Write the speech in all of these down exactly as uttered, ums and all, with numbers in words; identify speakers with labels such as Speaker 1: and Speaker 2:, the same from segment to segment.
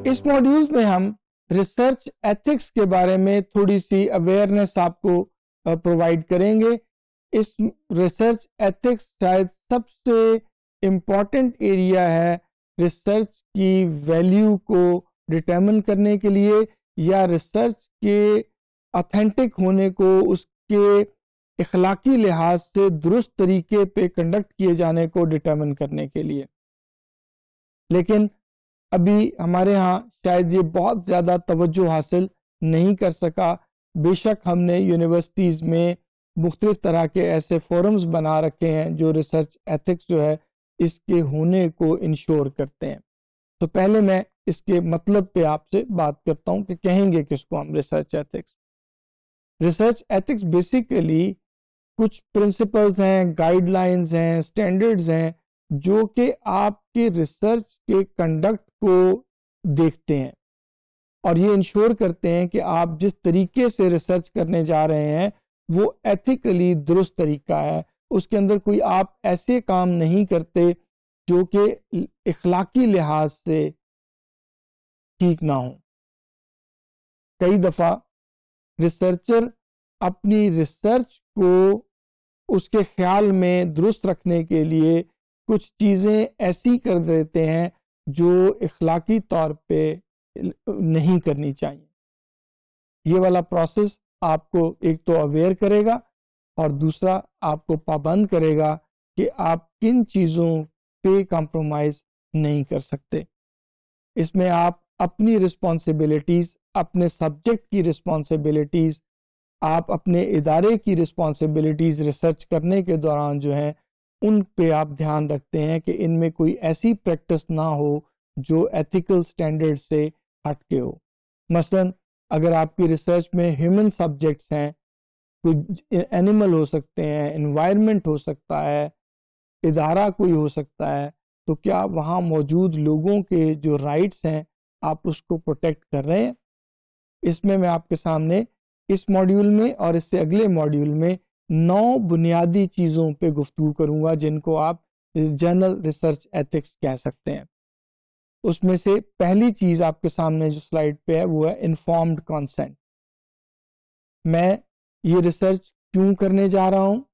Speaker 1: اس module میں ہم research ethics کے بارے میں تھوڑی سی اویئرنیس آپ کو پرووائڈ کریں گے. اس ریسرچ ایتھکس شاید سب سے امپورٹنٹ ایریا ہے ریسرچ کی ویلیو کو ڈٹرمن کرنے کے لیے, یا ریسرچ کے اتھینٹک ہونے کو اس کے اخلاقی لحاظ سے درست طریقے پہ کنڈکٹ کیے جانے کو ڈٹرمن کرنے کے لیے. لیکن ابھی ہمارے ہاں شاید یہ بہت زیادہ توجہ حاصل نہیں کر سکا. بے شک ہم نے یونیورسٹیز میں مختلف طرح کے ایسے فورمز بنا رکھے ہیں جو ریسرچ ایتھکس جو ہے اس کے ہونے کو انشور کرتے ہیں. تو پہلے میں اس کے مطلب پہ آپ سے بات کرتا ہوں کہ کہیں گے کس کو ہم research ethics. Research ethics basically کچھ پرنسپلز ہیں, گائیڈ لائنز ہیں, اسٹینڈرڈز ہیں جو کہ آپ کے ریسرچ کے کنڈکٹ کو دیکھتے ہیں اور یہ انشور کرتے ہیں کہ آپ جس طریقے سے ریسرچ کرنے جا رہے ہیں وہ ایتھیکلی درست طریقہ ہے. اس کے اندر کوئی آپ ایسے کام نہیں کرتے جو کہ اخلاقی لحاظ سے ٹھیک نہ ہوں. کئی دفعہ ریسرچر اپنی ریسرچ کو اس کے خیال میں درست رکھنے کے لیے کچھ چیزیں ایسی کر دیتے ہیں جو اخلاقی طور پہ نہیں کرنی چاہیے. یہ والا پروسیس آپ کو ایک تو اویئر کرے گا اور دوسرا آپ کو پابند کرے گا کہ آپ کن چیزوں پہ کمپرومائز نہیں کر سکتے. اس میں آپ اپنی رسپانسبلٹیز, اپنے سبجیکٹ کی رسپانسبلٹیز, آپ اپنے ادارے کی رسپانسبلٹیز ریسرچ کرنے کے دوران جو ہیں ان پہ آپ دھیان رکھتے ہیں کہ ان میں کوئی ایسی پریکٹس نہ ہو جو ایتھیکل سٹینڈرڈ سے ہٹ کے ہو. مثلا اگر آپ کی ریسرچ میں ہیومن سبجیکٹس ہیں, کوئی اینیمل ہو سکتے ہیں, انوائرمنٹ ہو سکتا ہے, ادارہ کوئی ہو سکتا ہے, تو کیا وہاں موجود لوگوں کے جو رائٹس ہیں آپ اس کو پروٹیکٹ کر رہے ہیں؟ اس میں میں آپ کے سامنے اس ماڈیول میں اور اس سے اگلے ماڈیول میں نو بنیادی چیزوں پہ گفتگو کروں گا جن کو آپ جنرل ریسرچ ایتھکس کہہ سکتے ہیں. اس میں سے پہلی چیز آپ کے سامنے جو سلائیڈ پہ ہے وہ ہے انفارمڈ کانسینٹ. میں یہ ریسرچ کیوں کرنے جا رہا ہوں,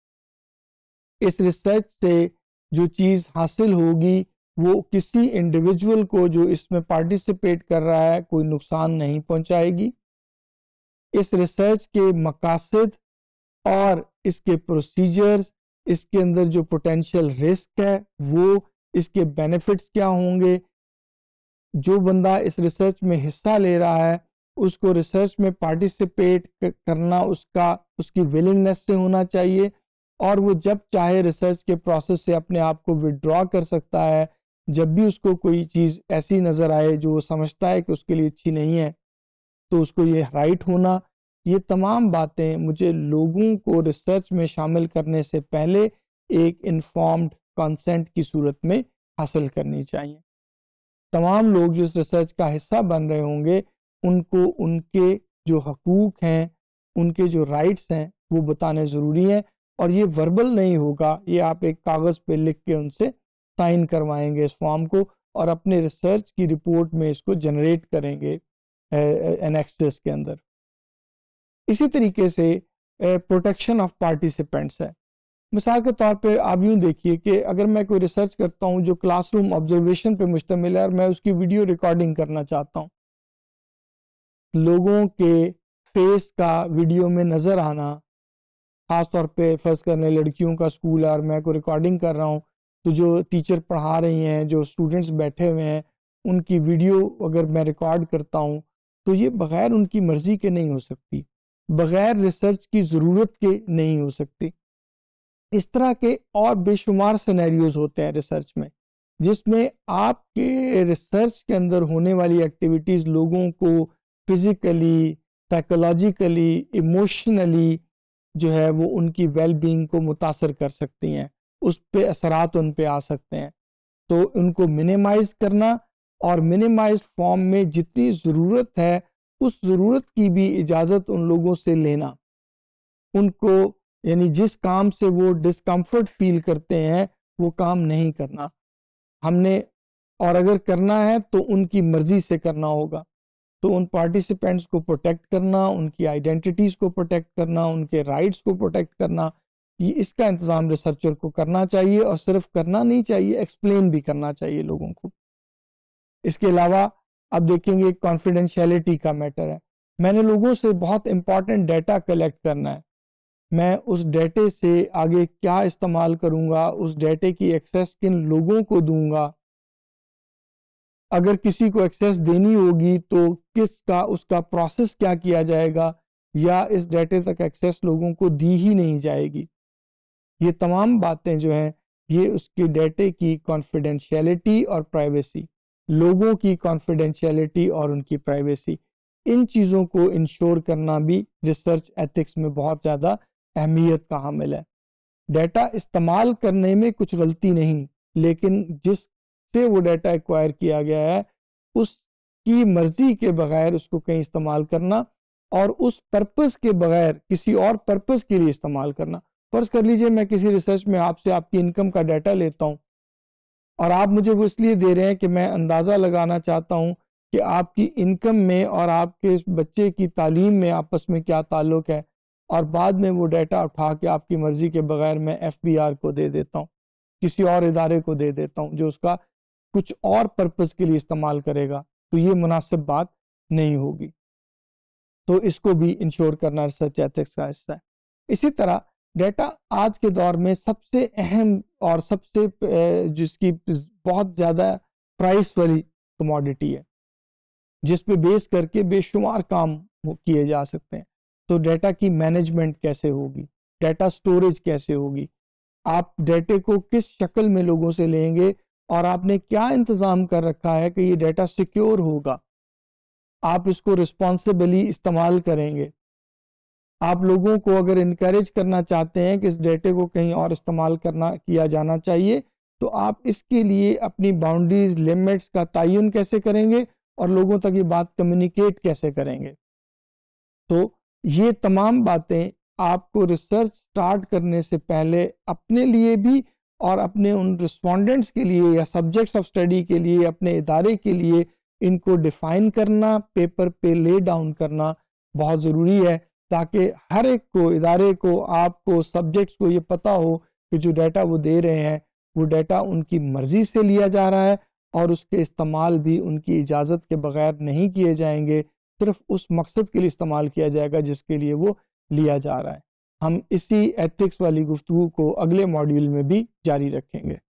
Speaker 1: اس ریسرچ سے جو چیز حاصل ہوگی وہ کسی انڈیویجول کو جو اس میں پارٹیسپیٹ کر رہا ہے کوئی نقصان نہیں پہنچائے گی. اس ریسرچ کے مقاصد اور اس کے پروسیجرز, اس کے اندر جو پوٹینشیل رسک ہے وہ, اس کے بینیفٹس کیا ہوں گے. جو بندہ اس ریسرچ میں حصہ لے رہا ہے اس کو ریسرچ میں پارٹیسپیٹ کرنا اس کا اس کی ولنگنس سے ہونا چاہیے, اور وہ جب چاہے ریسرچ کے پروسیس سے اپنے آپ کو وڈرا کر سکتا ہے جب بھی اس کو کوئی چیز ایسی نظر آئے جو وہ سمجھتا ہے کہ اس کے لیے اچھی نہیں ہے, تو اس کو یہ رائٹ ہونا. یہ تمام باتیں مجھے لوگوں کو ریسرچ میں شامل کرنے سے پہلے ایک انفارمڈ کانسینٹ کی صورت میں حاصل کرنی چاہیے. تمام لوگ جو اس ریسرچ کا حصہ بن رہے ہوں گے ان کو ان کے جو حقوق ہیں, ان کے جو رائٹس ہیں وہ بتانے ضروری ہیں, اور یہ وربل نہیں ہوگا, یہ آپ ایک کاغذ پہ لکھ کے ان سے سائن کروائیں گے اس فارم کو اور اپنے ریسرچ کی رپورٹ میں اس کو جنریٹ کریں گے انیکسس کے اندر. اسی طریقے سے پروٹیکشن آف پارٹیسپینٹس ہے. مثال کے طور پہ آپ یوں دیکھیے کہ اگر میں کوئی ریسرچ کرتا ہوں جو کلاس روم آبزرویشن پہ مشتمل ہے اور میں اس کی ویڈیو ریکارڈنگ کرنا چاہتا ہوں, لوگوں کے فیس کا ویڈیو میں نظر آنا, خاص طور پہ فرض کرنے لڑکیوں کا اسکول ہے اور میں کوئی ریکارڈنگ کر رہا ہوں تو جو ٹیچر پڑھا رہی ہیں, جو اسٹوڈنٹس بیٹھے ہوئے ہیں, ان کی ویڈیو اگر میں ریکارڈ کرتا ہوں تو یہ بغیر ان کی مرضی کے نہیں ہو سکتی, بغیر ریسرچ کی ضرورت کے نہیں ہو سکتی. اس طرح کے اور بے شمار سینیریوز ہوتے ہیں ریسرچ میں جس میں آپ کے ریسرچ کے اندر ہونے والی ایکٹیویٹیز لوگوں کو فزیکلی, سائیکولوجیکلی, ایموشنلی جو ہے وہ ان کی ویل بینگ کو متاثر کر سکتی ہیں, اس پہ اثرات ان پہ آ سکتے ہیں. تو ان کو منیمائز کرنا اور منیمائزڈ فارم میں جتنی ضرورت ہے اس ضرورت کی بھی اجازت ان لوگوں سے لینا, ان کو یعنی جس کام سے وہ ڈسکمفرٹ فیل کرتے ہیں وہ کام نہیں کرنا. ہم نے اور اگر کرنا ہے تو ان کی مرضی سے کرنا ہوگا. تو ان پارٹیسپینٹس کو پروٹیکٹ کرنا، ان کی آئیڈینٹیٹیز کو پروٹیکٹ کرنا، ان کے رائٹس کو پروٹیکٹ کرنا، یہ اس کا انتظام ریسرچر کو کرنا چاہیے. اور صرف کرنا نہیں چاہیے، ایکسپلین بھی کرنا چاہیے لوگوں کو. اس کے علاوہ اب دیکھیں گے کانفیڈینشیلٹی کا میٹر ہے. میں نے لوگوں سے بہت امپورٹنٹ ڈیٹا کلیکٹ کرنا ہے، میں اس ڈیٹے سے آگے کیا استعمال کروں گا، اس ڈیٹے کی ایکسیس کن لوگوں کو دوں گا، اگر کسی کو ایکسیس دینی ہوگی تو کس کا اس کا پروسیس کیا کیا جائے گا، یا اس ڈیٹے تک ایکسیس لوگوں کو دی ہی نہیں جائے گی. یہ تمام باتیں جو ہیں یہ اس کے ڈیٹے کی کانفیڈینشیلٹی اور پرائیویسی، لوگوں کی کانفیڈینشیلٹی اور ان کی پرائیویسی، ان چیزوں کو انشور کرنا بھی ریسرچ ایتھکس میں بہت زیادہ اہمیت کا حامل ہے. ڈیٹا استعمال کرنے میں کچھ غلطی نہیں، لیکن جس سے وہ ڈیٹا ایکوائر کیا گیا ہے اس کی مرضی کے بغیر اس کو کہیں استعمال کرنا، اور اس پرپس کے بغیر کسی اور پرپس کے لیے استعمال کرنا. فرض کر لیجئے میں کسی ریسرچ میں آپ سے آپ کی انکم کا ڈیٹا لیتا ہوں، اور آپ مجھے وہ اس لیے دے رہے ہیں کہ میں اندازہ لگانا چاہتا ہوں کہ آپ کی انکم میں اور آپ کے بچے کی تعلیم میں آپس میں کیا تعلق ہے، اور بعد میں وہ ڈیٹا اٹھا کے آپ کی مرضی کے بغیر میں ایف بی آر کو دے دیتا ہوں، کسی اور ادارے کو دے دیتا ہوں جو اس کا کچھ اور پرپس کے لیے استعمال کرے گا، تو یہ مناسب بات نہیں ہوگی. تو اس کو بھی انشور کرنا ریسرچ ایتھکس کا حصہ ہے. اسی طرح ڈیٹا آج کے دور میں سب سے اہم اور سب سے جس کی بہت زیادہ پرائس والی کموڈٹی ہے، جس پہ بیس کر کے بے شمار کام کیے جا سکتے ہیں. تو ڈیٹا کی مینجمنٹ کیسے ہوگی، ڈیٹا سٹوریج کیسے ہوگی، آپ ڈیٹے کو کس شکل میں لوگوں سے لیں گے، اور آپ نے کیا انتظام کر رکھا ہے کہ یہ ڈیٹا سیکیور ہوگا، آپ اس کو رسپانسبلی استعمال کریں گے. آپ لوگوں کو اگر انکریج کرنا چاہتے ہیں کہ اس ڈیٹے کو کہیں اور استعمال کرنا کیا جانا چاہیے، تو آپ اس کے لیے اپنی باؤنڈریز، لیمٹس کا تعین کیسے کریں گے، اور لوگوں تک یہ بات کمیونیکیٹ کیسے کریں گے. تو یہ تمام باتیں آپ کو ریسرچ سٹارٹ کرنے سے پہلے اپنے لیے بھی اور اپنے ان رسپونڈنٹس کے لیے یا سبجیکٹس آف اسٹڈی کے لیے، اپنے ادارے کے لیے ان کو ڈیفائن کرنا، پیپر پہ لے ڈاؤن کرنا بہت ضروری ہے، تاکہ ہر ایک کو، ادارے کو، آپ کو، سبجیکٹس کو یہ پتا ہو کہ جو ڈیٹا وہ دے رہے ہیں وہ ڈیٹا ان کی مرضی سے لیا جا رہا ہے، اور اس کے استعمال بھی ان کی اجازت کے بغیر نہیں کیے جائیں گے، صرف اس مقصد کے لیے استعمال کیا جائے گا جس کے لیے وہ لیا جا رہا ہے. ہم اسی ایتھکس والی گفتگو کو اگلے ماڈیول میں بھی جاری رکھیں گے.